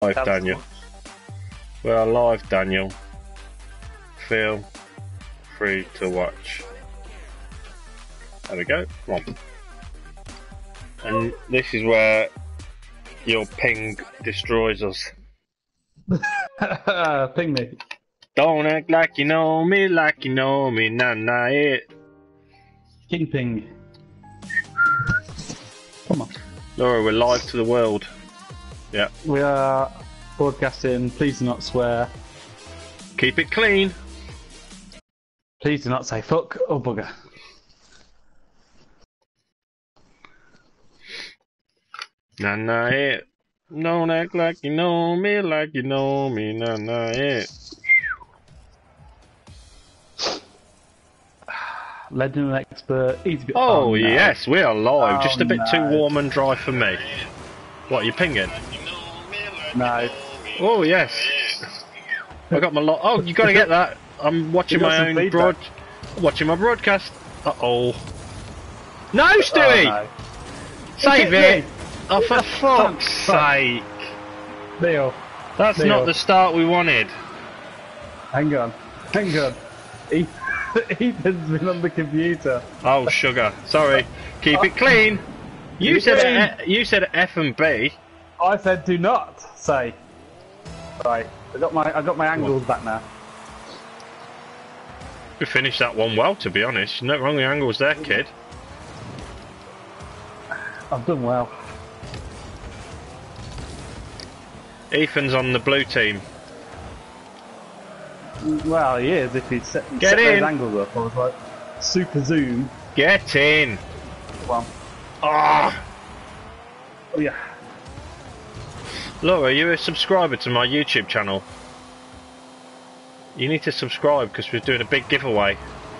live, Daniel. We are live, Daniel. Feel free to watch. There we go. Come on. And this is where your ping destroys us. Ping me. Don't act like you know me, nah, it. King ping. Come on. Laura, we're live to the world. Yeah. We are broadcasting. Please do not swear. Keep it clean. Please do not say fuck or bugger. Nah, it. Don't act like you know me, nah, it. Legend and expert. Easy bit. Oh, no. yes, we are live. Oh, Just a bit too no. warm and dry for me. What, are you pinging? No. Oh, yes. I got my lot. Oh, you got to get that. I'm watching my own watching my broadcast. Uh-oh. No, Stewie! Oh, no. Save it! Oh, for fuck's sake. Neil. That's Neil. not the start we wanted. Hang on. Hang on. Ethan's been on the computer. Oh, sugar. Sorry. Keep it clean. You said F and B. I said do not say. Right. I got my angles back now. We finished that one well, to be honest. No wrong with the angles there, kid. I've done well. Ethan's on the blue team. Well, he is if he'd set Get in. those angles up. I was like, super zoom. Get in. Well, Ah. oh yeah. Laura, are you a subscriber to my YouTube channel? You need to subscribe because we're doing a big giveaway.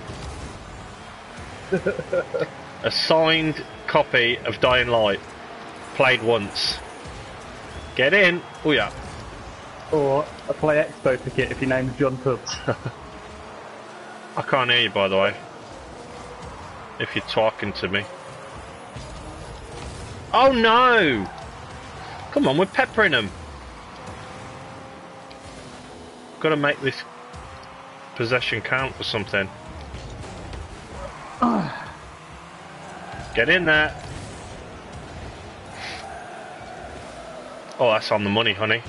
A signed copy of Dying Light. Played once. Get in. Oh yeah. Or a Play Expo ticket if your name's John Tubbs. I can't hear you, by the way. If you're talking to me. Oh no! Come on, we're peppering them. Got to make this possession count for something. Get in there. Oh, that's on the money, honey.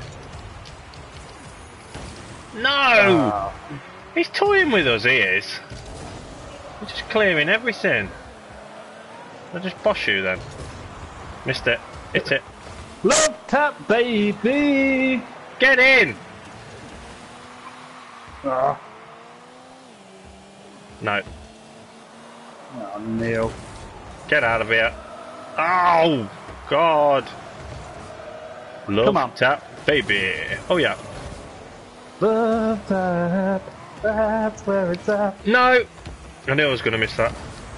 No! He's toying with us, he is. We're just clearing everything. I'll just bosh you then. Missed it. Hit it. Love tap, baby! Get in! Oh, No. Neil. Get out of here. Oh, God. Love Come on. tap, baby. Oh, yeah. Love tap, that's where it's at. No! I knew I was going to miss that.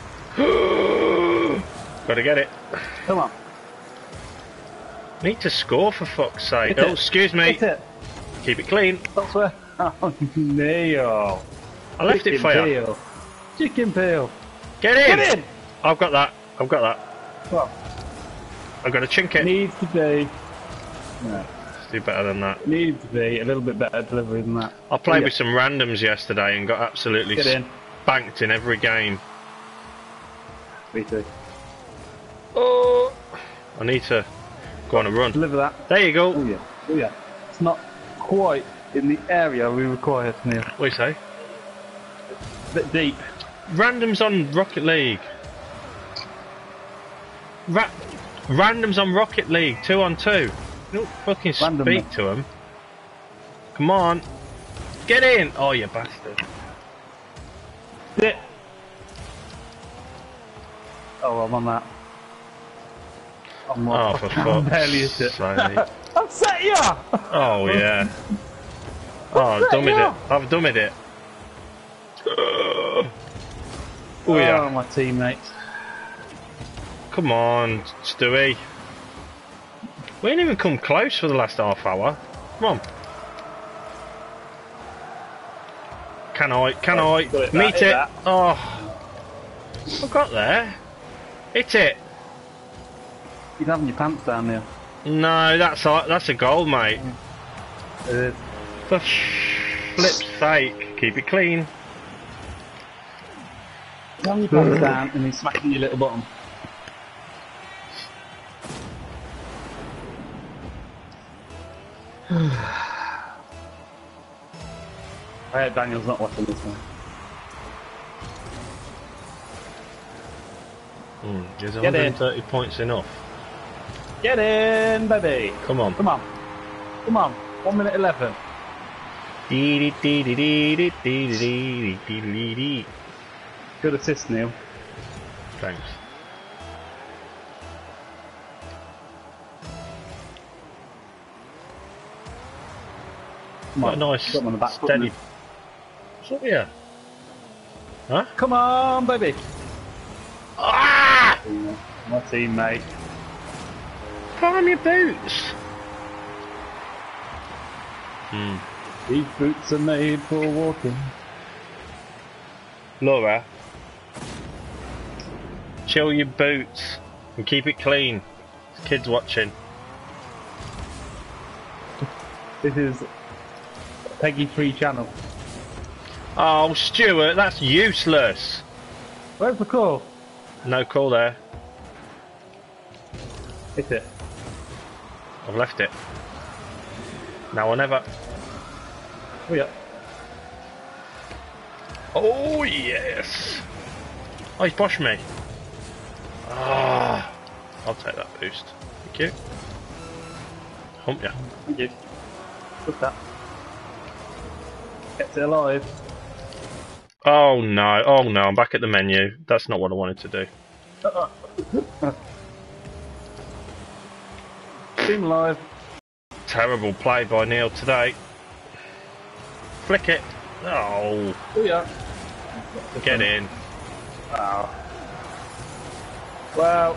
Gotta get it. Come on. Need to score for fuck's sake. Hit Oh, it. excuse me. Hit it. Keep it clean. That's where. Oh, Neil. I left it for you. Peel. Chicken peel. Get in! Get in! I've got that. I've got that. Well, I've got to chink it. needs to be. No. Let's do better than that. Needs to be a little bit better delivery than that. I played Yeah. with some randoms yesterday and got absolutely Get in. spanked in every game. Me too. Oh! I need to go on a run. Deliver that. There you go. Oh yeah. Oh yeah. It's not quite in the area we require, Neil. What do you say? Bit deep. Randoms on Rocket League. Randoms on Rocket League, 2-on-2. You don't fucking Random, speak mate. to them. Come on. Get in! Oh, you bastard. Sit. Oh, I'm on that. I'm Oh, for I'm barely hit fuck's it. sake. I've set ya! Oh, yeah. Oh, I've dummied it. I've dummied it. Oh, yeah. Oh, my teammates. Come on, Stewie. We ain't even come close for the last half hour. Come on. Can I meet it? That. Oh, I got there. Hit it. You're having your pants down there. No, that's a goal, mate. It is. For flip's sake, keep it clean. Calm your pants down and he's smacking your little bottom. I hope Daniel's not watching this one. Is 130 points enough? Get in, baby! Come on. Come on. Come on. 1 minute 11. Good assist, Neil. Thanks. Come What on. a nice, Got him on the back foot, steady. Neil. What's up here? Huh? Come on, baby! Ah! My teammate. Palm your boots. These boots are made for walking. Laura, chill your boots and keep it clean. There's kids watching. This is Peggy 3 channel. Oh, Stuart, that's useless. Where's the call? No call there. Hit it. I've left it. Now or never. Oh yeah. Oh, yes. Oh, he's boshed me. Ah, I'll take that boost. Thank you. Hump ya. Thank you. What's that? Kept it alive. Oh no, I'm back at the menu. That's not what I wanted to do. Team alive. Terrible play by Neil today. Flick it. Oh, Oh yeah. get in. Wow. Well,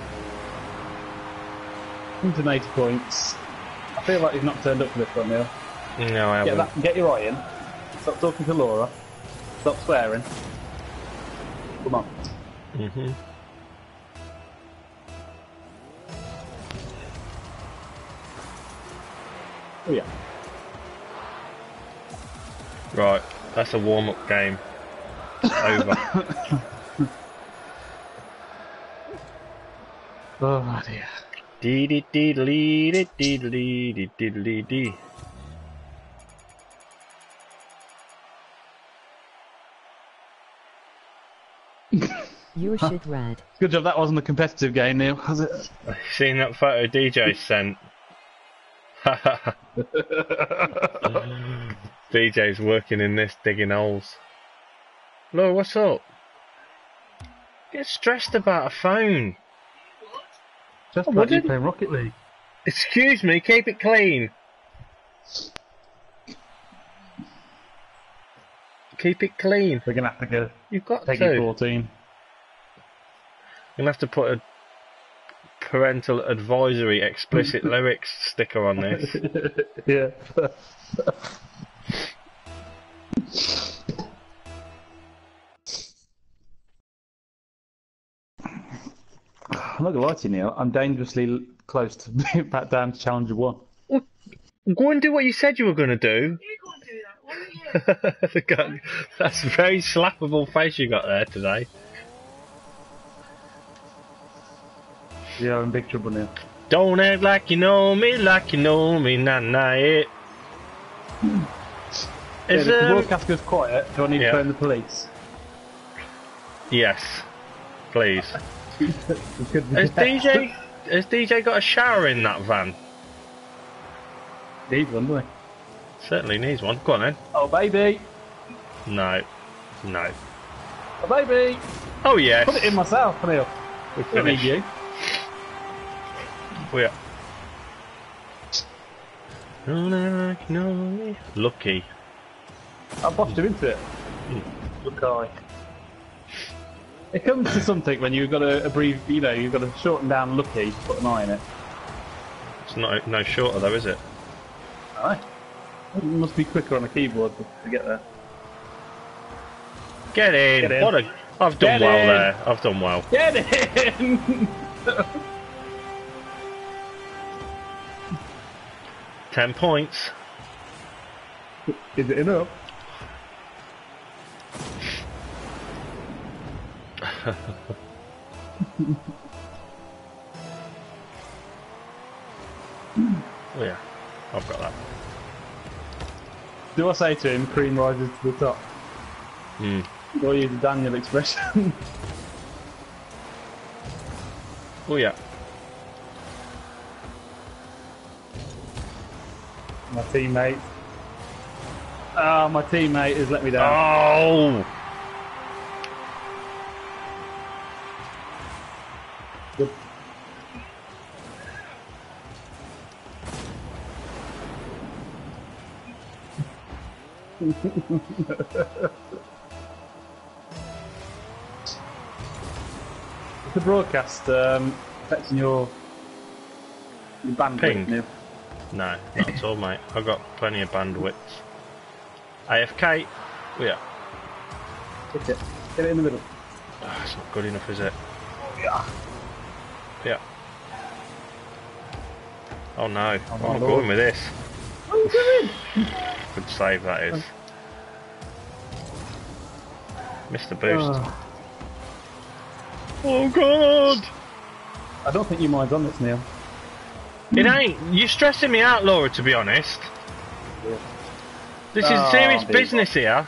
180 points. I feel like he's not turned up for this one, Neil. No, I haven't. Get your eye in. Stop talking to Laura. Stop swearing. Come on. Oh yeah. Right, that's a warm-up game. Over. Oh dear. Dee dee dee dee dee dee dee dee dee dee. Your shit rad. Good job that wasn't a competitive game, Neil, was it? Seen that photo DJ sent? DJ's working in this, digging holes. Laura, what's up? Get stressed about a phone. Just what like you did- playing Rocket League. Excuse me, keep it clean. Keep it clean. We're gonna have to go You've got Peggy to. 14. You're gonna have to put a parental advisory explicit lyrics sticker on this. Yeah. I'm not gonna lie to you, Neil. I'm dangerously close to being back down to Challenger 1. Go and do what you said you were gonna do. You can't do that, wouldn't you? That's a very slappable face you got there today. Yeah, I'm in big trouble now. Don't act like you know me, nah nah it. Yeah, Is if the broadcast goes quiet, do I need Yeah. to phone the police? Yes, please. It could be Has DJ got a shower in that van? Need one, do I? Certainly needs one. Go on then. Oh, baby! No. Oh, baby! Oh yes. Put it in myself, Neil. We I don't need finished. you. We are. No. Lucky. I bossed him into it. Good guy. It comes to something when you've got to abbreviate, you've got to shorten down Lucky, put an I in it. It's not no shorter though, is it? Aye. It must be quicker on a keyboard to get there. Get in. Get in. What a. I've done Get well in. there. I've done well. Get in! 10 points. Is it enough? Oh yeah, I've got that. Do I say to him, cream rises to the top? Hmm. Or use the Daniel expression? Oh yeah. My teammate. Ah, my teammate has let me down. Oh! Good. Is the broadcast affecting your bandwidth? Ping. Neil? No, not at all, mate. I've got plenty of bandwidth. AFK. Oh yeah. Take it. Get it in the middle. Oh, it's not good enough, is it? Yeah. Yeah. Oh no. Oh, I'm my not lord. going with this. What are you doing? Good save that is. Missed the boost. Oh god! I don't think you mind's on this, Neil. It ain't. You're stressing me out, Laura, to be honest. Yeah. This is Oh, serious dear. business here.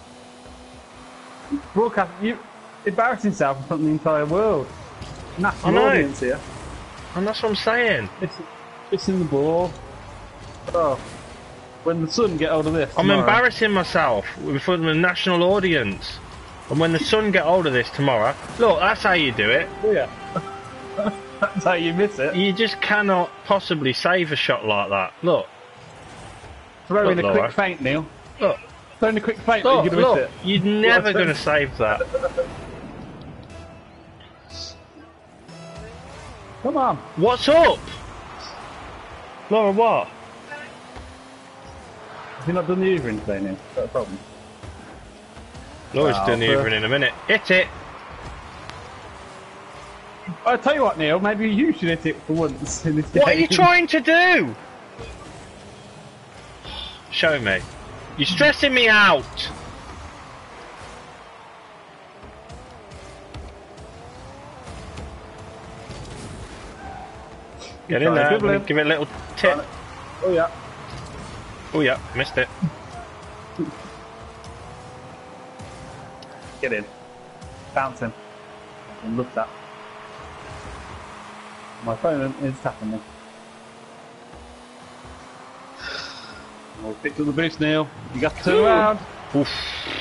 Broadcast, you embarrassing yourself in front of the entire world. I National know. audience here. And that's what I'm saying. It's in the ball. Oh. When the Sun get hold of this I'm tomorrow- embarrassing myself in front of a national audience. And when the Sun get hold of this tomorrow, look, that's how you do it. Oh, yeah. That's how you miss it. You just cannot possibly save a shot like that. Look, Throw Look, in a Laura. quick feint, Neil. look, Throw in a quick feint, look, you're going to look. miss it. You're never going to save that. Come on. What's up? Laura, what? Have you not done the hoovering today, Neil? Is that a problem? Laura's Wow, doing the fair. hoovering in a minute. Hit it. I'll tell you what, Neil, maybe you should hit it for once in this game. What are you trying to do? Show me. You're stressing me out. Get in Try there. to dribble him. Give it a little tip. Oh, yeah. Oh yeah, missed it. Get in. Bounce him. And look that. My phone is tapping me. Oh, picked up the boost, Neil. You got to turn around. Oof.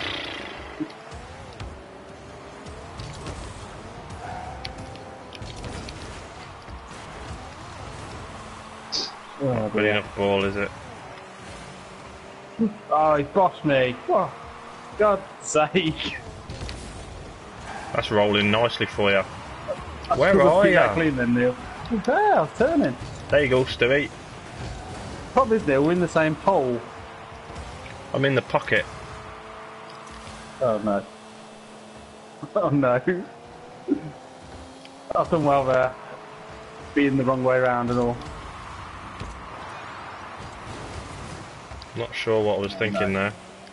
Oh, Good enough ball, is it? Oh, he bossed me. Oh, God's sake. That's rolling nicely for you. I Where struggled to are keep that ya? clean then, Neil. There, I was turning. There you go, Stewie. Problem is, Neil, we're in the same pole. I'm in the pocket. Oh no. Oh no. I've done well there. Being the wrong way around and all. Not sure what I was thinking there.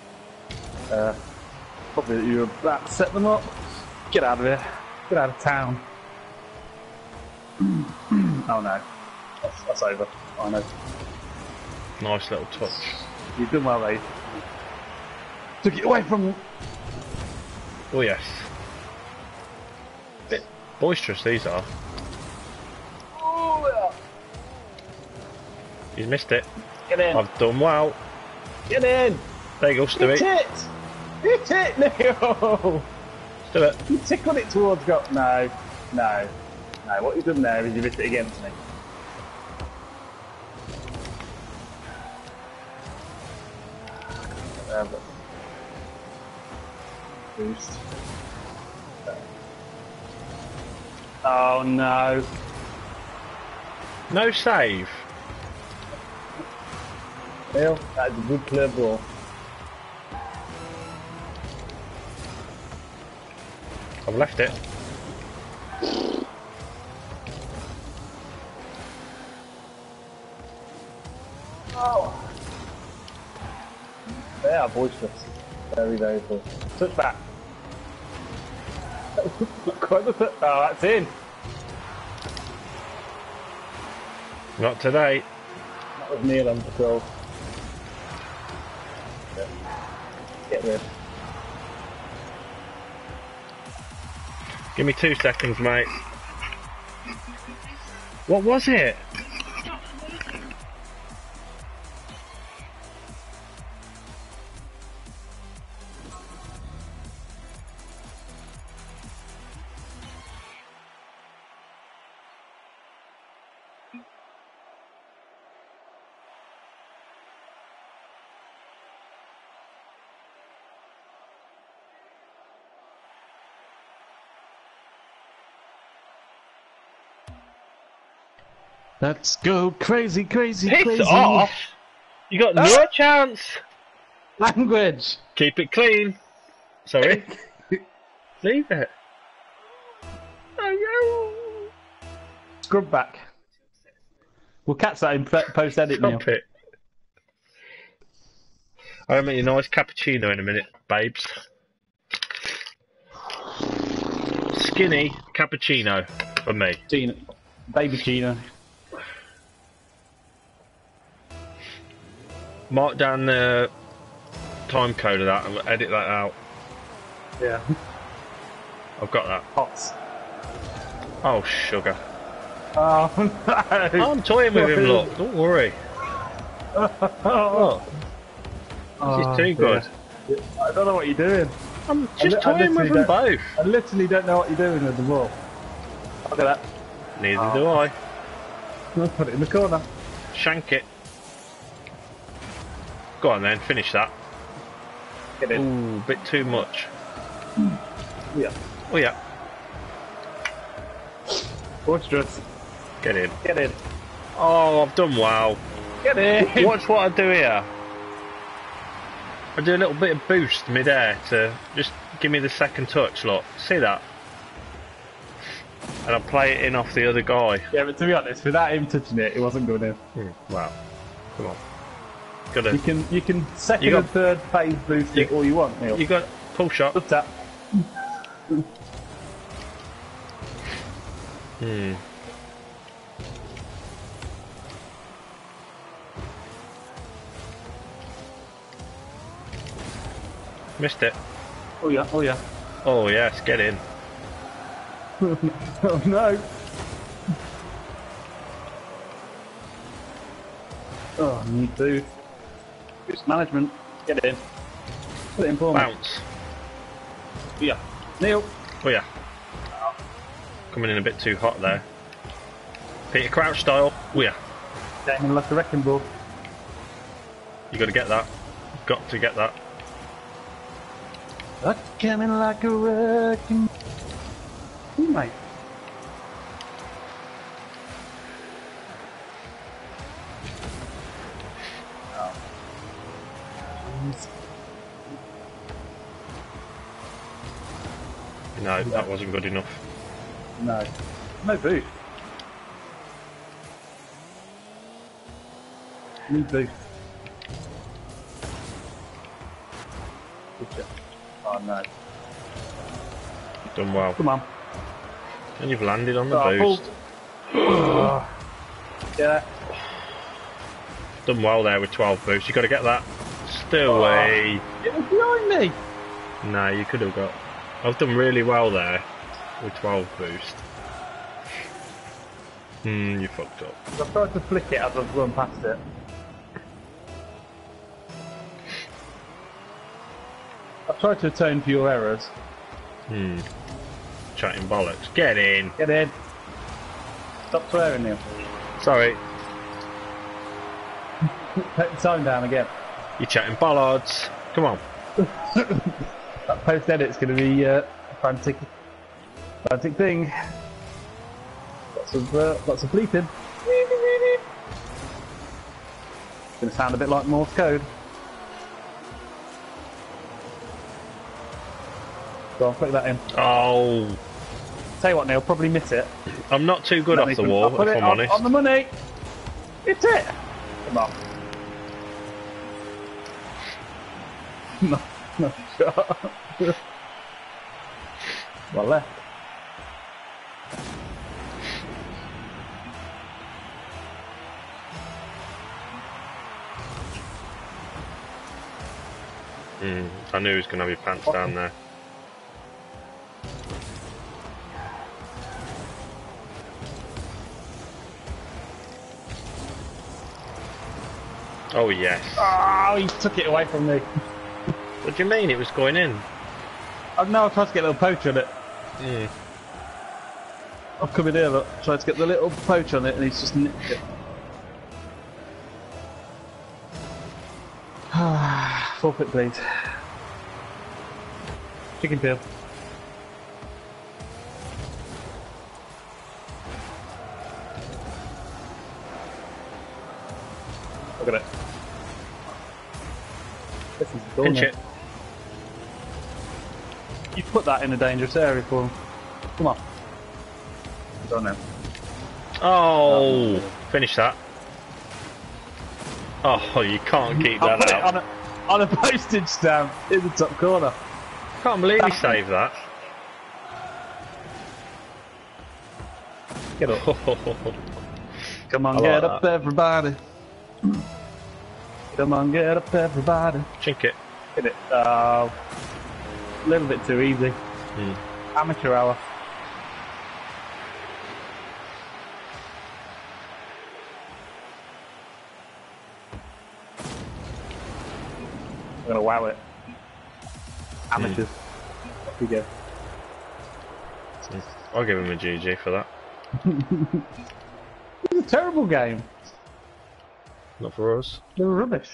Probably that you were about to set them up. Get out of here. Get out of town. Oh no. That's over. Oh no. Nice little touch. You've done well, mate. Took it away from... Oh yes. Bit boisterous these are. Oh, yeah. He's missed it. Get in. I've done well. Get in. There you go, Hit Stewie. it. Hit it, Neil. Do it. You tickled it towards go. No. No. No, what you've done there is you've hit it against me. Boost. Oh no. No save. Neil, that's a good clear ball. I've left it. Oh. They are boisterous. Very, very boisterous. Touch back. Quite the touch. Oh, that's in. Not today. That was Neil on patrol. Get rid. Give me 2 seconds, mate. What was it? Let's go crazy, crazy, Piss crazy. off! You got no chance! Language! Keep it clean. Sorry. Leave it. Oh no! Scrub back. We'll catch that in post-edit, Neil. Stop it. I'll make you a nice cappuccino in a minute, babes. Skinny cappuccino for me. Gina. Baby Gina. Mark down the time code of that and we'll edit that out. Yeah. I've got that. Pots. Oh, sugar. Oh, no. I'm toying with him, look. Don't worry. Look. This is too good. I don't know what you're doing. I'm just toying with them both. I literally don't know what you're doing with the ball. Look at that. Neither do I. I'll put it in the corner. Shank it. Go on then, finish that. Get in. Ooh, bit too much. Yeah. Oh yeah. Boisterous. Get in. Get in. Oh, I've done well. Get in. Watch what I do here. I do a little bit of boost mid-air to just give me the second touch, look. See that? And I play it in off the other guy. Yeah, but to be honest, without him touching it, it wasn't going in. Wow. Come on. Gotta, You can second and third phase boost it all you want, Neil. you got pull shot. Up tap. Missed it. Oh yeah, oh yeah. Oh yes, get in. Oh no. Oh, need to. Boost management. Get in. Put it in for me. Bounce. Yeah. Neil. Oh yeah. Coming in a bit too hot there. Peter Crouch style. Oh yeah. Getting like a wrecking ball. You got to get that. Got to get that. Coming like a wrecking. Ooh, mate. No, that wasn't good enough. No. No boost. Need boost. Good shot. Oh no. You've done well. Come on. And you've landed on the Oh, boost. Yeah. Done well there with 12 boosts. You got to get that. Still away. It was behind me. No, you could have got. I've done really well there with 12 boost. You fucked up. I tried to flick it as I've run past it. I've tried to atone for your errors. Chatting bollocks. Get in. Get in. Stop swearing, Neil. Sorry. Take the time down again. You're chatting bollards. Come on. That post edit's going to be a frantic thing. Lots of bleeping. It's going to sound a bit like Morse code. Go on, click that in. Oh. Tell you what, Neil, probably miss it. I'm not too good off the wall, I'll put if it I'm honest. on the money. It's it. Come on. No, no shot. Well left. I knew he was going to have your pants down there. Oh yes. Oh, he took it away from me. What do you mean it was going in? Oh no, I tried to get a little poach on it. I've come in here, look, tried to get the little poach on it and he's just nicked it. Forfeit please. Chicken peel. Look at it. This is the Pinch it. You put that in a dangerous area for him. Come on. Go on now. Oh, finish that. Oh, you can't keep I'll put that it out. on a postage stamp in the top corner. Can't believe he saved that. Get up. Come on, I get like up that. everybody. Come on, get up everybody. Chink it. Get it. A little bit too easy. Amateur hour. I'm gonna wow it. Amateurs. Off we go. I'll give him a GG for that. It was a terrible game. Not for us. They were rubbish.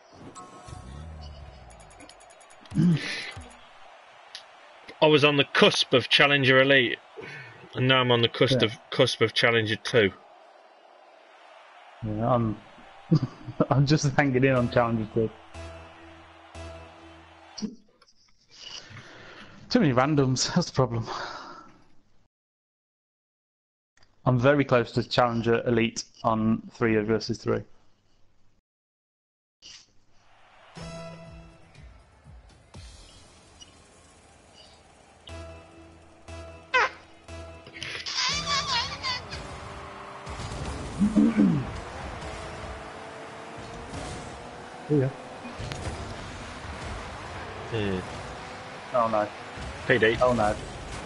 I was on the cusp of Challenger Elite, and now I'm on the cusp of Challenger 2. Yeah, I'm just hanging in on Challenger 2. Too many randoms, that's the problem. I'm very close to Challenger Elite on 3 versus 3. Yeah. Oh no. PD. Oh no.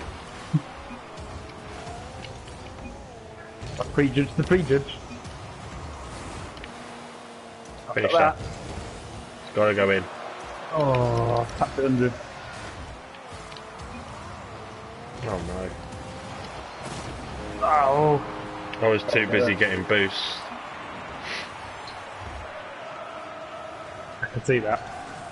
I prejudged the prejudge. Finish that. It's got to go in. Oh, tapped it under. Oh no. Oh. I was too busy getting boosts. I can see that.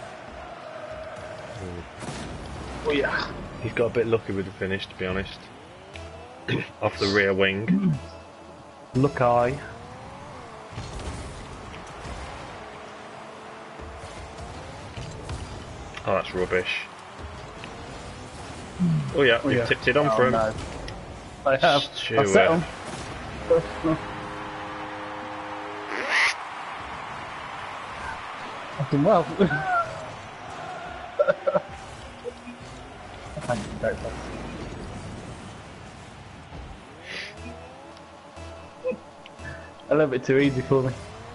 Oh yeah. He's got a bit lucky with the finish, to be honest. Off the rear wing. Look eye. Oh, that's rubbish. Oh yeah, you've tipped it on for him. No. I have. Stew I set it. him. I've done well. Thank you, very much. A little bit too easy for me.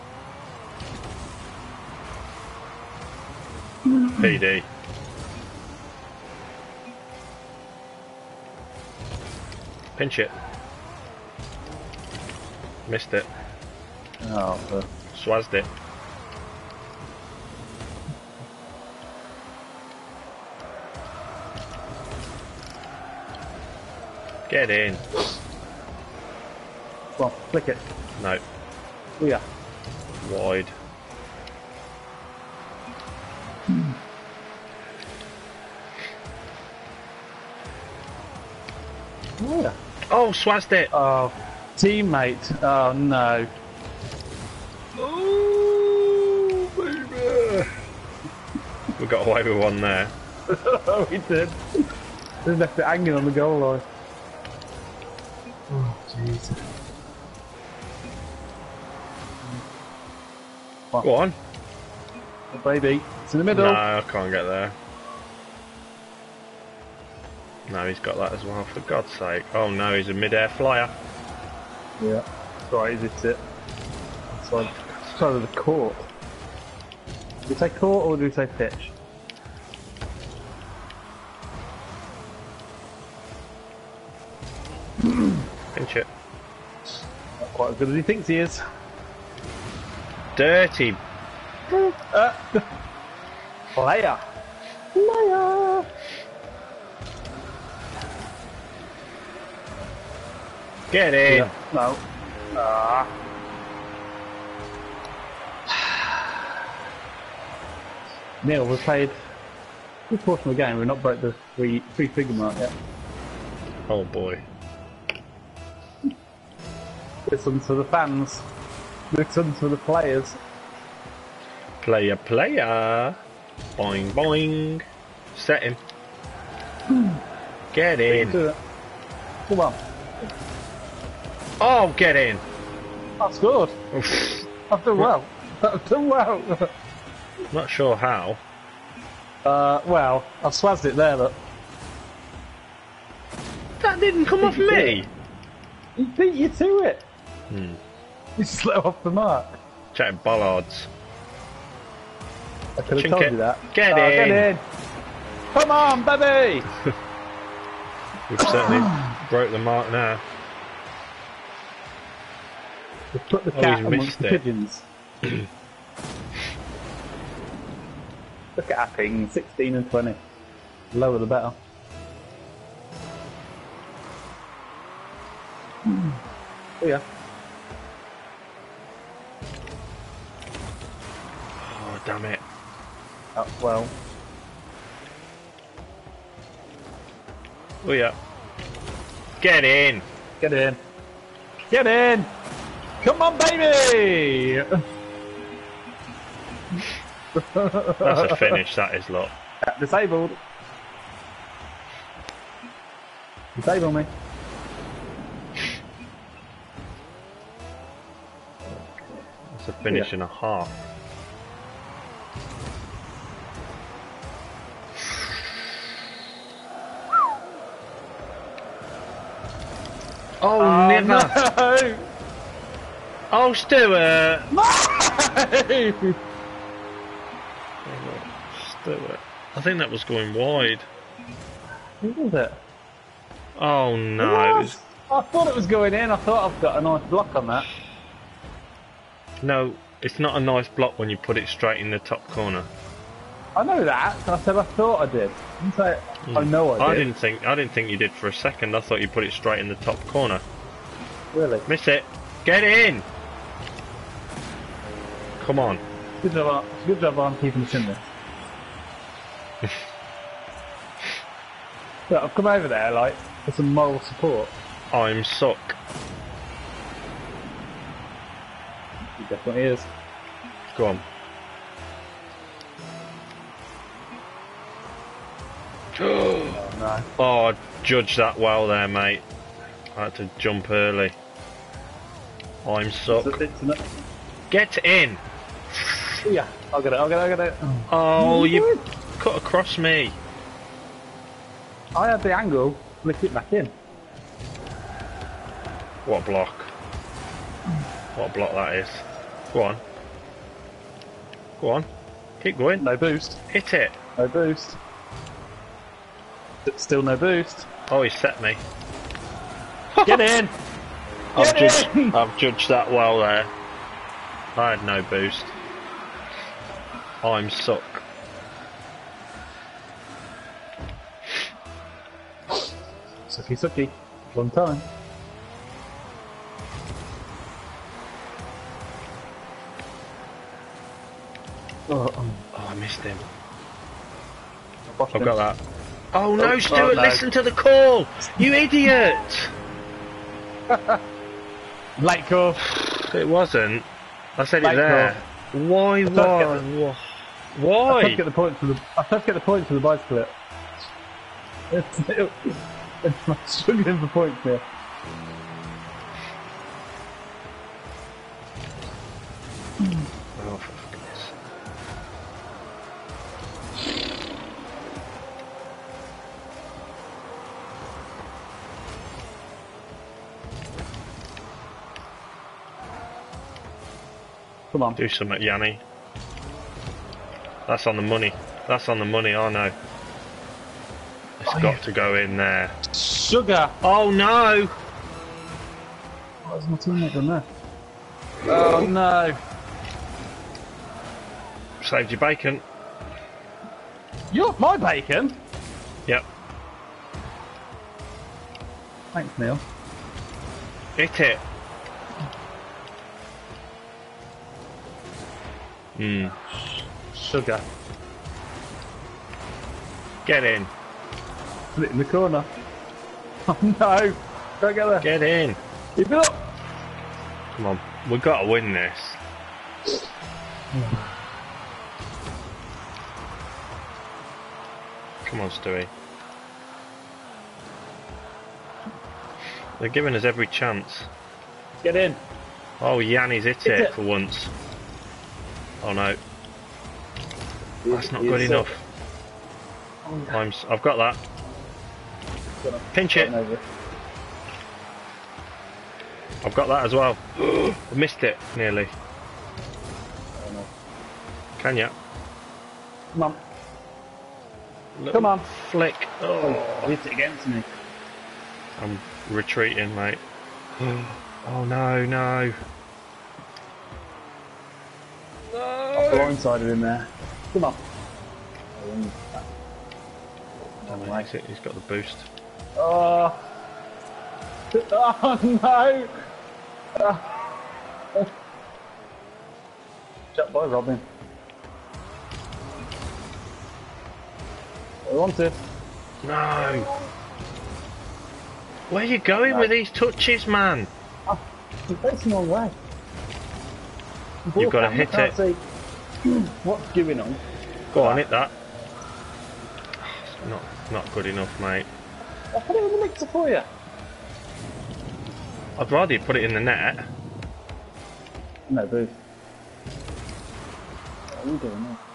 PD. Pinch it. Missed it. Oh, but Swazzed it. Get in. come on, flick it. No. Oh yeah. Wide. Oh yeah. Oh, swazzed it. Oh, teammate. Oh no. Oh, baby. We got away with one there. Oh, he did. They left it hanging on the goal line. Oh, jeez. Go on. Oh, baby, it's in the middle. No, I can't get there. No, he's got that as well, for God's sake. Oh no, he's a mid-air flyer. Yeah. Right, is it? It's like, sorry, the court. Do we say court or do we say pitch? Pinch it. Not quite as good as he thinks he is. Dirty. Player. Player. Get in. Yeah. No. Ah. Neil, we've played a good portion of the game. We've not broke the three-figure mark yet. Oh boy. Listen to the fans. Listen to the players. Player, player. Boing, boing. Set him. Get in. Do it. Come on. Oh, get in. That's good. I've done well. I've done well. Not sure how. Well, I've swazzed it there, look. That didn't come off me. He beat you to it. Hmm. You just let off the mark. Chatting bollards. I could have Chink told it. you that. Get in. Get in. Come on, baby. We've certainly broke the mark now. We've put the Oh, cat he's amongst missed the it. pigeons. Look at our ping, 16 and 20. Lower the better. Oh yeah. Oh, damn it. Oh, well. Oh, yeah. Get in. Get in. Get in! Come on, baby! That's a finish, that is, look. Disabled. Disable me. That's a finish and a half. Oh, never. No! Oh, Stuart. No! Stuart. I think that was going wide. Who was it? Oh, no. It was, I thought it was going in. I thought I've got a nice block on that. no, it's not a nice block when you put it straight in the top corner. I know that. I said I thought I did. I didn't say I know I did. I didn't think you did for a second. I thought you put it straight in the top corner. Really? Miss it. Get in. Come on. Good job on keeping us in there. Look, I've come over there like for some moral support. I'm suck. He definitely is. Go on. Oh no. Oh, I judged that well there, mate. I had to jump early. I'm suck. Get in! Yeah, I'll get it. Oh, you cut across me. I had the angle, flick it back in. What a block. What a block that is. Go on. Go on. Keep going. No boost. Hit it. No boost. Still no boost. Oh, he set me. Get in! I've judged that well there. I had no boost. I'm suck. Sucky sucky. Long time. Oh, I missed him. I've I've got that. Oh no, Oh, Stuart, no. listen to the call! You idiot! Late call. It wasn't. I said Late it there. Why? I Why? tried to get the point for the bicycle. I'm struggling for points here. Oh, for goodness. Come on. Do something, Yanni. That's on the money. That's on the money, oh no. It's got to go in there. Sugar! Oh no! What's my teammate done there? Oh no! Saved your bacon. You're my bacon? Yep. Thanks, Neil. Hit it. Sugar. Get in. Put it in the corner. Oh no! Don't get there. Get in. Keep it up! Come on. We've got to win this. Come on, Stewie. They're giving us every chance. Get in. Oh, Yanni's hit it for once. Oh no. That's not good enough. I've got that. Pinch it. I've got that as well. I missed it nearly. Can ya? Come on. Little Come on. Flick. Oh. Hit it against me. I'm retreating, mate. Oh no, no. I blindsided him there. Come on. Makes it. He's got the boost. Oh. Oh no. Shut by Robin. I want it. No. Where are you going with these touches, man? You're facing the wrong way. You've got to hit it. See what's going on? Go on, hit that. It's not good enough, mate. I put it in the mixer for you. I'd rather you put it in the net. No boost. What are you doing now?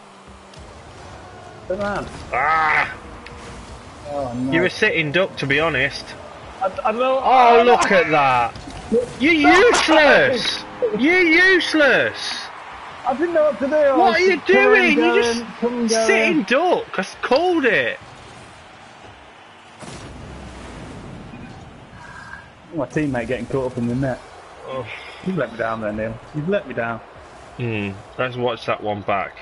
Turn around. Ah! Oh no. You were sitting duck, to be honest. I don't know. Oh, look at that! You're useless! You're useless! I didn't know what to do. What are you doing? You're just sitting duck. I called it. My teammate getting caught up in the net. Oh. You've let me down there, Neil. You've let me down. Let's watch that one back.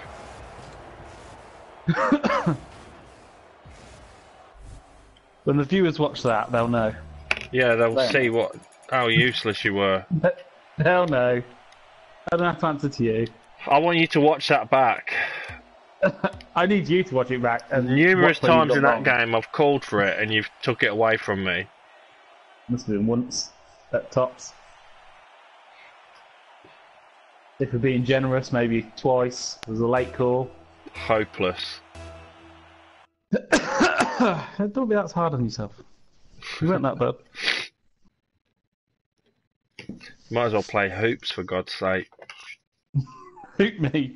When the viewers watch that, they'll know. Yeah, they'll see how useless you were. They'll know. I don't have to answer to you. I want you to watch that back. I need you to watch it back. And Numerous watch where you times got in that wrong. game I've called for it and you've took it away from me. Must have been once at tops. If we're being generous, maybe twice. There was a late call. Hopeless. Don't be that hard on yourself. You weren't that bad. Might as well play hoops, for God's sake. Hoot me.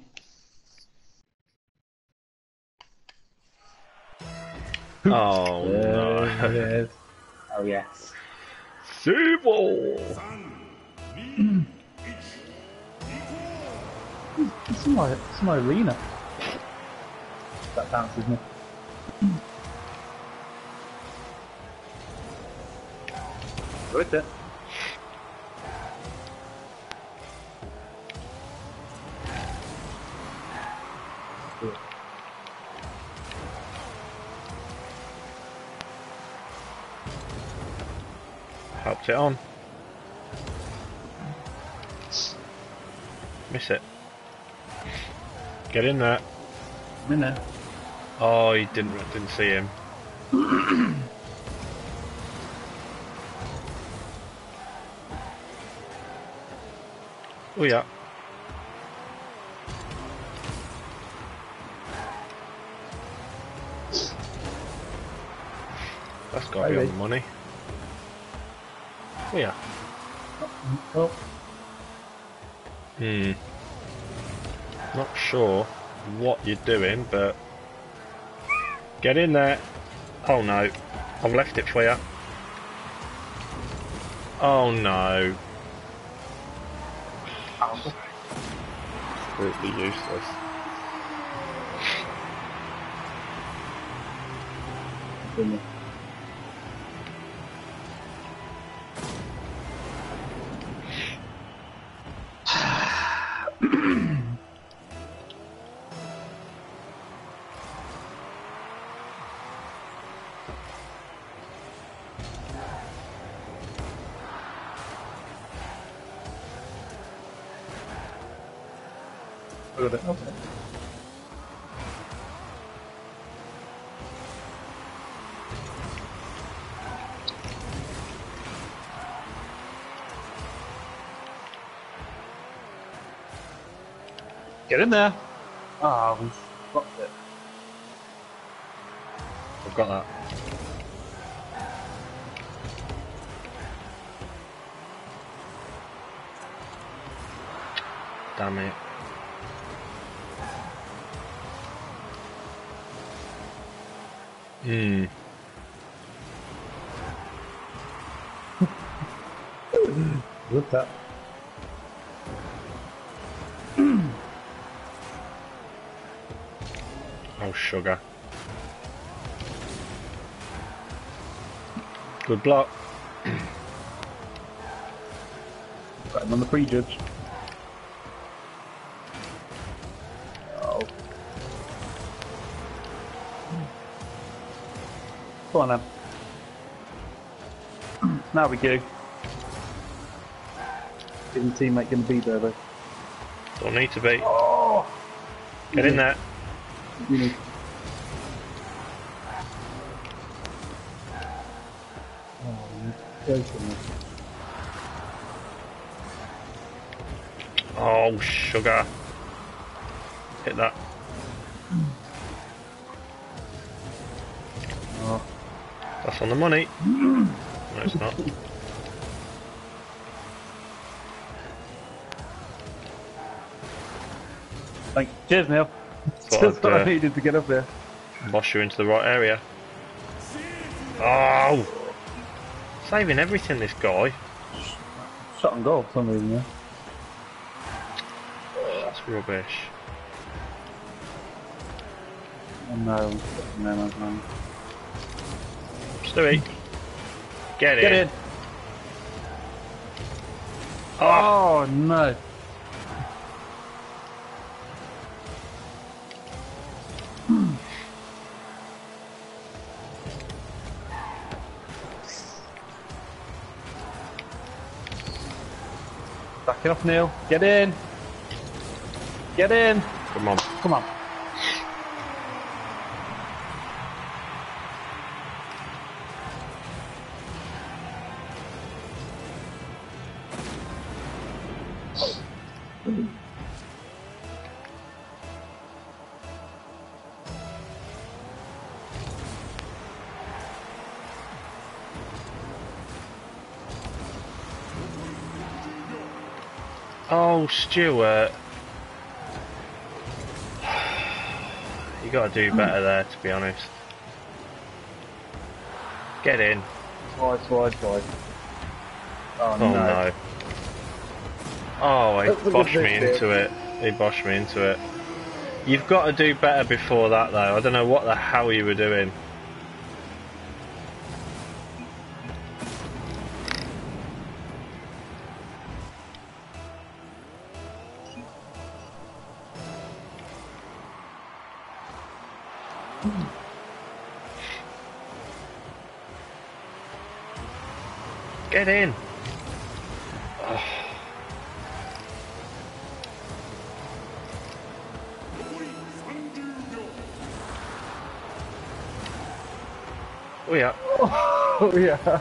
Oh no. Yes. Oh yes. Sable! It's my arena. That bounces me. Go with it. Helped it on. Miss it. Get in there. I'm in there. Oh, he didn't see him. Oh yeah. That's got to be on the money. Oh yeah. Oh. Not sure what you're doing, but get in there. Oh no, I've left it for you. Oh no. absolutely useless. Got it. Okay. Get in there. Ah, we blocked it. I've got that. Damn it. Look that. Oh, sugar. Good block. Got him on the prejudge. Oh. Come on then. Now we go. Isn't the teammate going to be there though? Don't need to be. Oh! Get in there. You need. Oh, you're joking me. Oh, sugar. Hit that. Oh. That's on the money. No, it's not. Thanks. Cheers, Neil. Thought That's I'd, what I needed to get up there. boss you into the right area. Oh! Saving everything, this guy. Shot and goal for some reason, yeah. That's rubbish. Oh no, no, no, no. Stewie. Get Get in. in! Oh! Oh no! Back it off, Neil. Get in! Get in! Come on. Come on. Oh, Stuart. You got to do better there, to be honest. Get in. Wide. Oh, Oh no. no. Oh, That's a he good boshed me bit. into it. He boshed me into it. You've got to do better before that, though. I don't know what the hell you were doing. Get in. Oh yeah. Oh, yeah.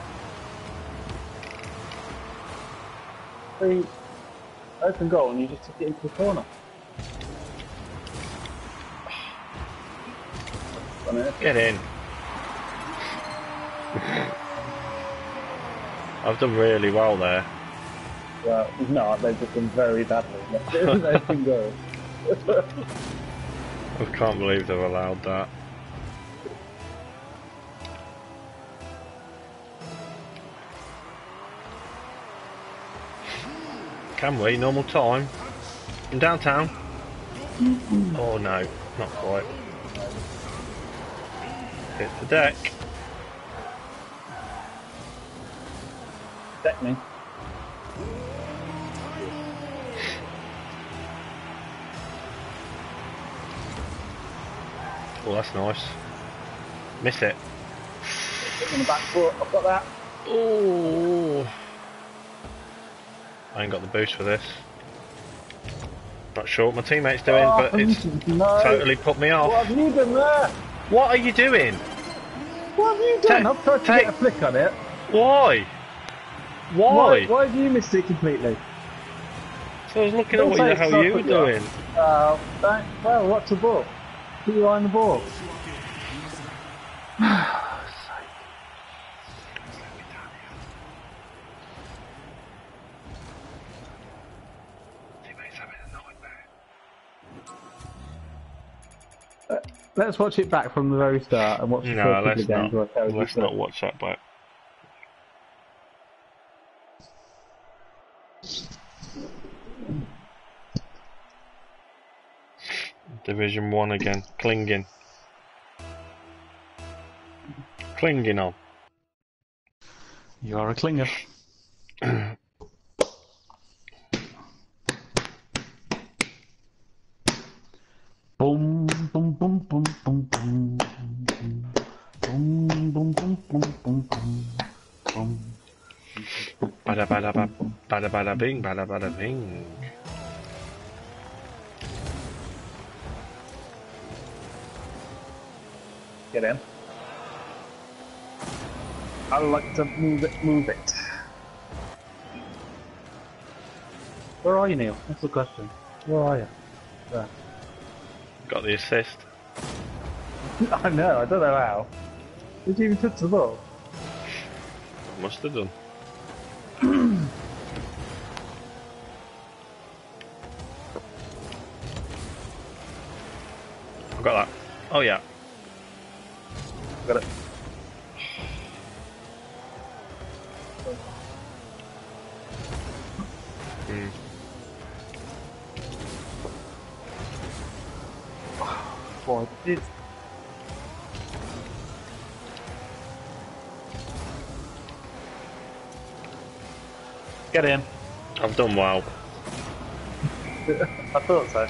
See, open goal and you just took it into the corner. Get in. I've done really well there. Well, no, they've just done very badly. Open goal. I can't believe they've allowed that. Can we? Normal time? In downtown? Oh no, not quite. Hit the deck. Deck me. Oh, that's nice. Miss it. Hit on the back foot. I've got that. Oh. I ain't got the boost for this. Not sure what my teammate's doing, but it's totally put me off. What have you done there? What are you doing? What have you done? I've tried to get a flick on it. Why? Why? Why have you missed it completely? So I was looking at what the hell you were doing. Well, what's the ball? Keep your eye on the ball. Let's watch it back from the very start and watch the No, first couple of games. let's not watch that back. Division 1 again. Clinging. Clinging on. You are a clinger. Boom, boom, boom, boom, boom, boom, boom, boom, boom, boom, boom, boom, boom. Bada bada bada bada bing, bada bada bing. Get in. I like to move it, move it. Where are you, Neil? That's the question. Where are you? There. Got the assist. I know, I don't know how. Did you even touch the ball? Must have done. I've got that. Oh yeah. Got it. Mm. Boy, it's... Get in. I've done well. I thought so.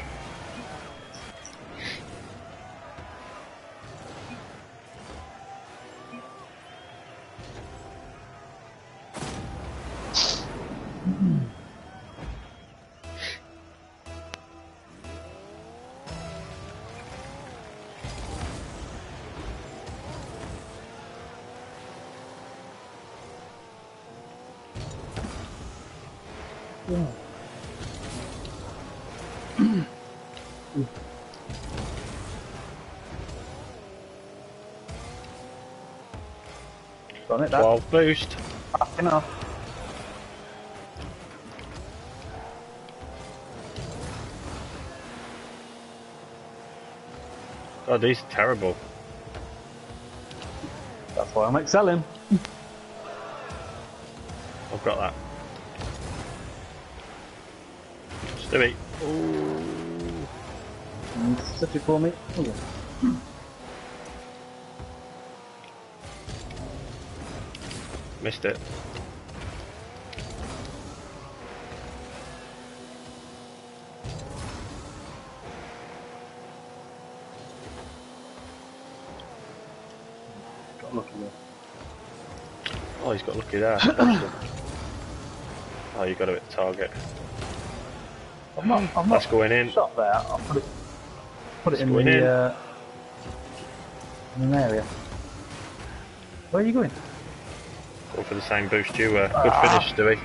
Done it, that. 12 boost. Fucking hell. God, these are terrible. That's why I'm excelling. I've got that. Stewie. Such it for me. Oh, yeah. Missed it. Got lucky there. Oh, he's got lucky there. Oh, you got to hit the target. I'm not That's going in. shot there. I'll put it in going the in an area. Where are you going? Going for the same boost you were. Good finish, Stewie.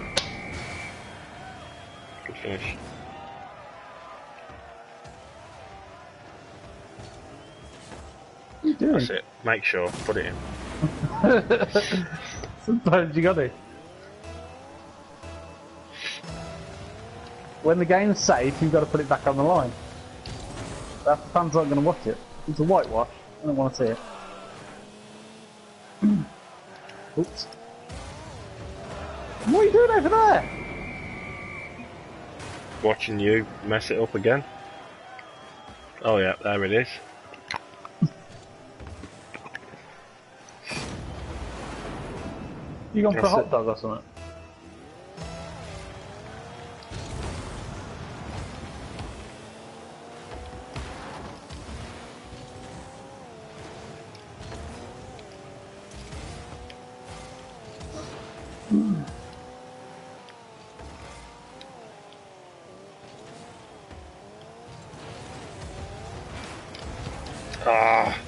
Good finish. What are you doing? That's it. Make sure. Put it in. Sometimes you got it. When the game's safe, you've got to put it back on the line. The fans aren't going to watch it. It's a whitewash. I don't want to see it. Oops. What are you doing over there? Watching you mess it up again. Oh yeah, there it is. You gone for a That's hot it. dog or something? Ah.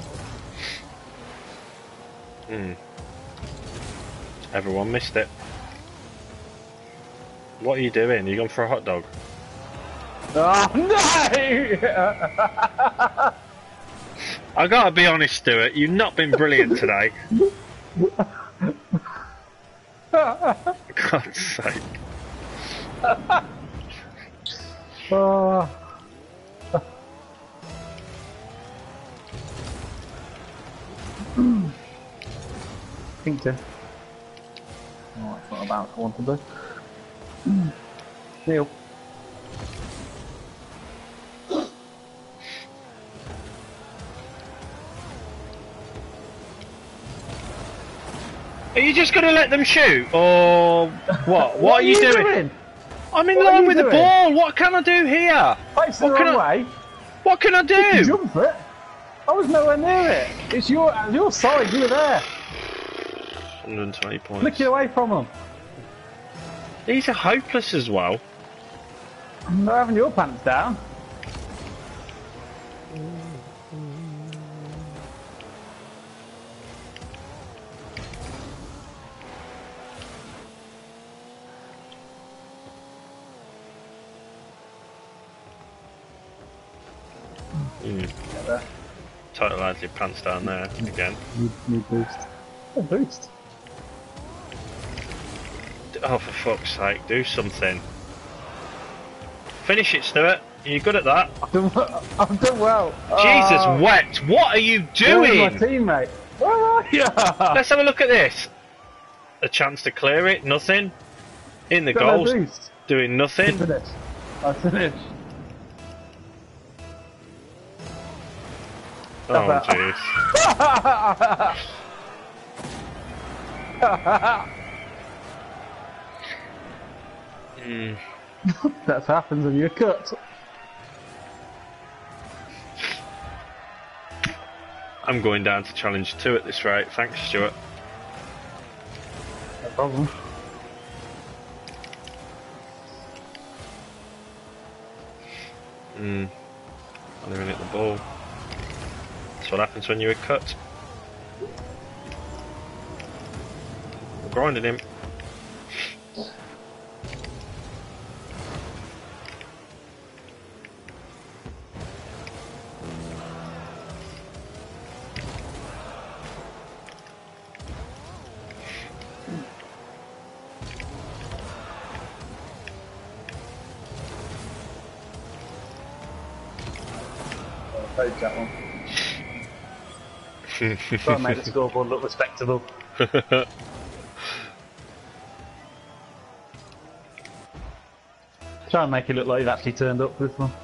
Hmm. Everyone missed it. What are you doing? You gone for a hot dog? Oh no! I gotta be honest, Stuart. You've not been brilliant today. God's sake. Oh. Pinkton. Oh, that's not about what I want to do. Neil. Are you just gonna let them shoot, or what? What are you doing? I'm in What are line you with the doing? ball. What can I do here? It's the What can wrong I- way. What can I You can do? jump for it. I was nowhere near it. It's your side. You were there. 120 points. Flicking away from them. These are hopeless as well. I'm not having your pants down. Get there. Total has your pants down there again. Need boost. Oh, boost. Oh, for fuck's sake, do something. Finish it, Stuart. You're good at that. I've done well. Jesus, Oh, wet. What are you where's doing? my teammate? Where are you? Let's have a look at this. A chance to clear it. Nothing. In the Got no goals. boost. Doing nothing. Finish. I finished. Oh, that. jeez. That happens when you're cut. I'm going down to challenge 2 at this rate. Thanks, Stuart. No problem. I'm even at the ball. That's what happens when you're cut. We're grinding him. Played that one. Try and make the scoreboard look respectable. Try and make it look like you've actually turned up for this one.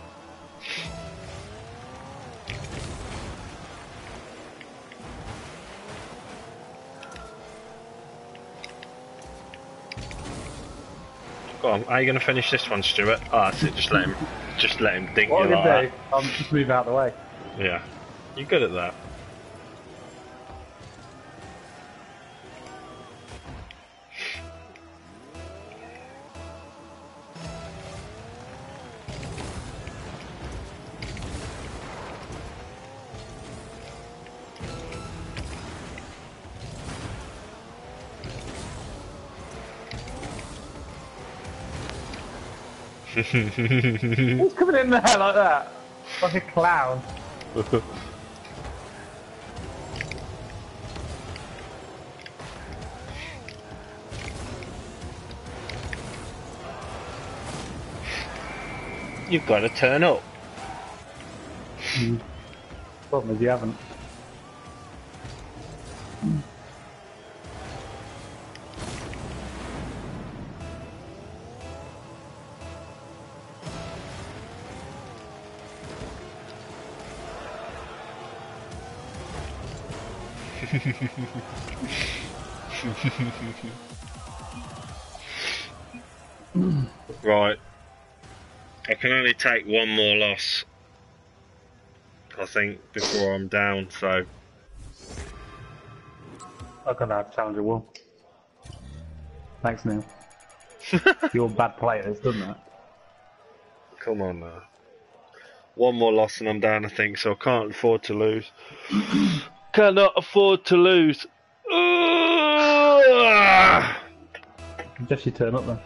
Go on, how are you going to finish this one, Stuart? Oh, that's it. Just let him dink What you I like can do, I'll just move out of the way. that. Yeah, you're good at that. Who's coming in there like that? Like a clown. You've got to turn up. Problem is you haven't. Right. I can only take one more loss, I think, before I'm down, so... I'm gonna have Challenger 1. Thanks, Neil. You're bad players, doesn't it? Come on now. One more loss and I'm down, I think, so I can't afford to lose. Cannot afford to lose. Just you turn up then.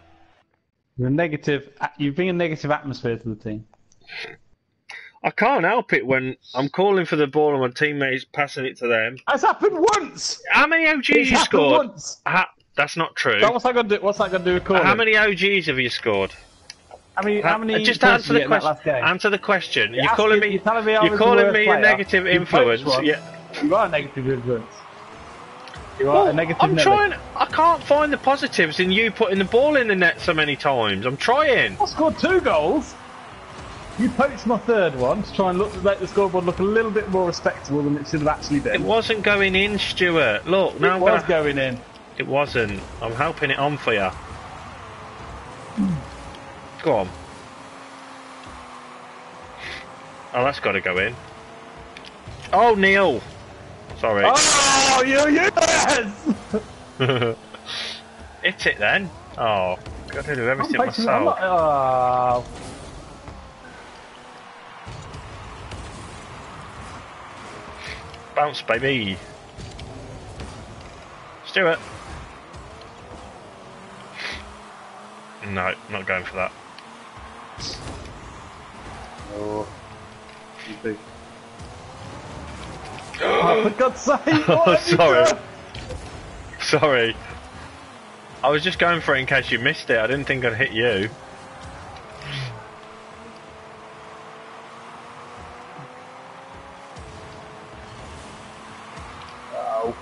You bring a negative atmosphere to the team. I can't help it when I'm calling for the ball and my teammates passing it to them. That's happened once! How many OGs It's you happened scored? once! That's not true. So what's that gonna do? What's that gonna do with calling? How many OGs have you scored? How many Just points answer did the you get in that question. last game? Answer the question. You're telling me I You're was calling the me worst a player. negative You coached influence. one. Yeah. You are a negative influence. You are Well, a negative I'm Nelly. trying. I can't find the positives in you putting the ball in the net so many times. I'm trying. I scored 2 goals. You poached my third one to try and make the scoreboard look a little bit more respectable than it should have actually been. It wasn't going in, Stuart. Look, now It was going in. It wasn't. I'm helping it on for you. Go on. Oh, that's got to go in. Oh, Neil. Sorry. Oh, yes! Hit it then. Oh, got to do everything I'm myself. not, oh. Bounce, baby. Stuart. No, not going for that. Oh. Oh, for God's sake! What have you Sorry. done? Sorry. I was just going for it in case you missed it. I didn't think I'd hit you. Oh.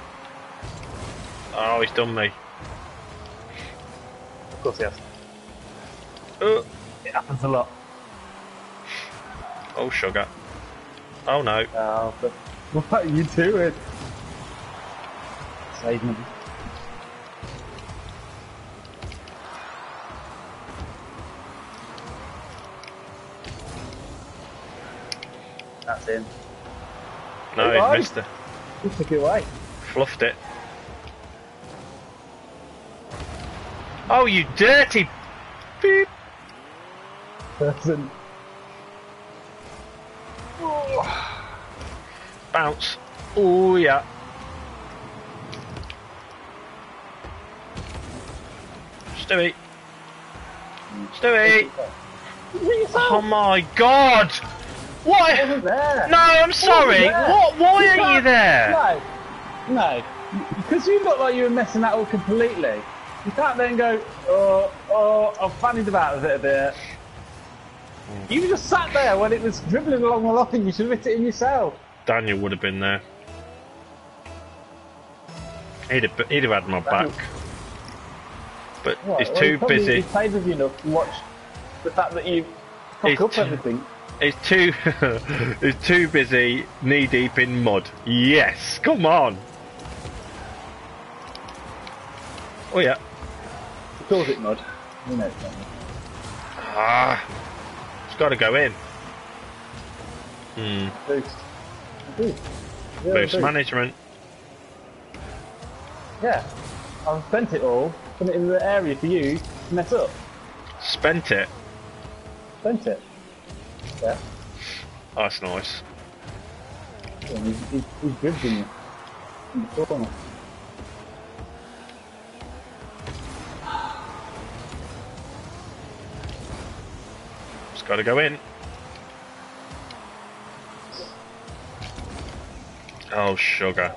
Oh, he's done me. Of course he has. It happens a lot. Oh, sugar. Oh, no. Oh, but what are you doing? Save me. That's in. No, Hey, he's missed it. You took it away. Fluffed it. Oh, you dirty beep. Person. Bounce. Oh, yeah. Stewie. Stewie. Oh my God. What? I wasn't there. No, I'm sorry. there. What? Why You are you can't- there? No. Because you look like you were messing that up completely. You can't then go, I've fannied about it a bit. You just sat there when it was dribbling along the line. You should have hit it in yourself. Daniel would have been there. He'd have had my back. But What? he's Well, too probably busy. He played with you enough to watch the fact that you He's fuck up too- everything. He's too he's too busy knee deep in mud. Yes, come on. Oh yeah. He calls it mud. You know it's not mud. Ah, it's got to go in. Boost. Boost. Yeah, Boost management. Yeah. I've spent it all, put it in the area for you to mess up. Spent it. Spent it. Yeah. Oh, that's nice. Yeah, he's dribbling you. In the corner. It's got to go in. Oh, sugar.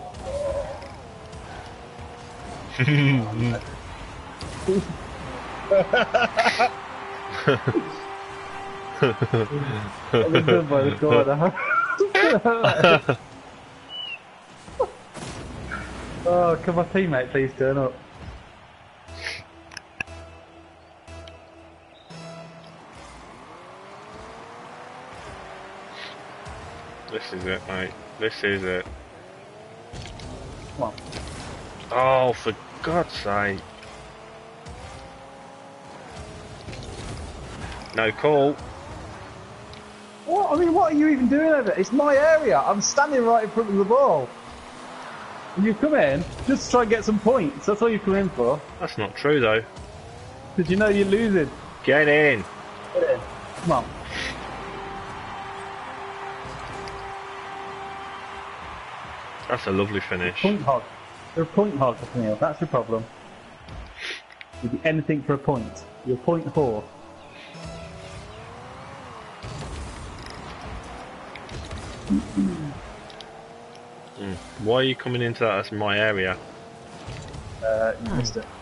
I've been done by the corner. Oh, can my teammate please turn up? This is it, mate. This is it. Come on. Oh, for God's sake. No call. What? I mean, what are you even doing over there? It's my area. I'm standing right in front of the ball. And you come in just to try and get some points. That's all you come in for. That's not true, though. Because you know you're losing. Get in. Get in. Come on. That's a lovely finish. Point hog. You're a point hog, Neil. That's your problem. You do anything for a point. You're a point whore. Why are you coming into that as my area? You missed it.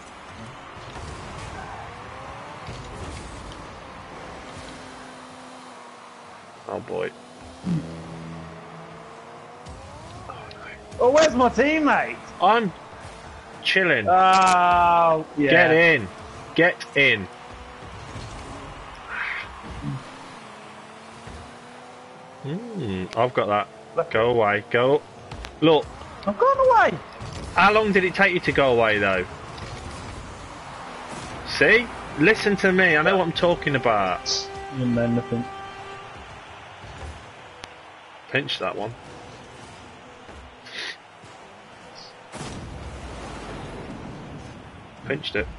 Oh boy. Oh, where's my teammate? I'm chilling. Oh, yeah. Get in. Get in. I've got that. Go away. Go. Look. I've gone away. How long did it take you to go away, though? See? Listen to me. I know what I'm talking about. You know nothing. Pinch that one. Pinched it.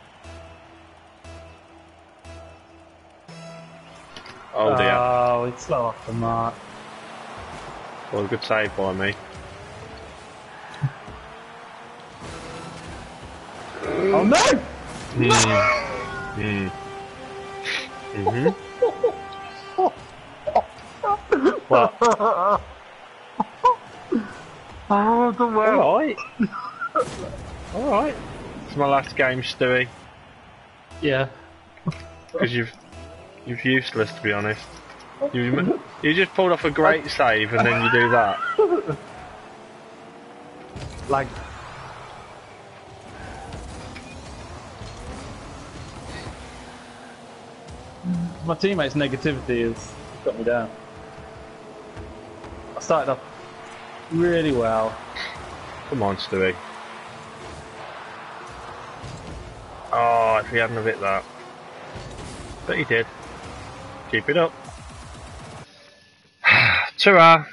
Oh dear. Oh, it's slow off the mark. Well, good save by me. Oh no! What? Oh, the world. Alright. Alright. It's my last game, Stewie. Yeah. Because you've useless, to be honest. You just pulled off a great save and then you do that. Like. My teammates' negativity has got me down. I started off really well. Come on, Stewie. Oh, if he hadn't have hit that. But he did. Keep it up. Ta-ra!